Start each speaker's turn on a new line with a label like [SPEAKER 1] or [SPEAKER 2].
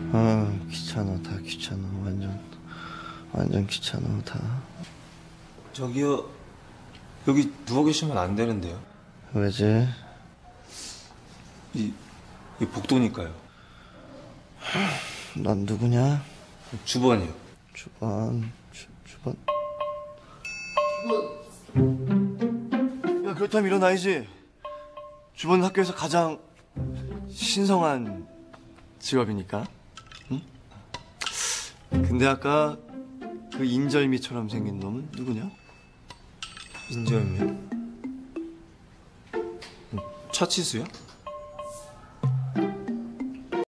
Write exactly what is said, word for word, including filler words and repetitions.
[SPEAKER 1] 아 귀찮아 다 귀찮아 완전 완전 귀찮아 다.
[SPEAKER 2] 저기요 여기 누워 계시면 안 되는데요.
[SPEAKER 1] 왜지?
[SPEAKER 2] 이, 이 복도니까요.
[SPEAKER 1] 넌 누구냐?
[SPEAKER 2] 주번이요.
[SPEAKER 1] 주번 주, 주번 야 그렇다면 이런 아이지. 주번 학교에서 가장 신성한 직업이니까. 응? 근데 아까 그 인절미처럼 생긴 놈은 누구냐?
[SPEAKER 2] 인절미요? 차치수요?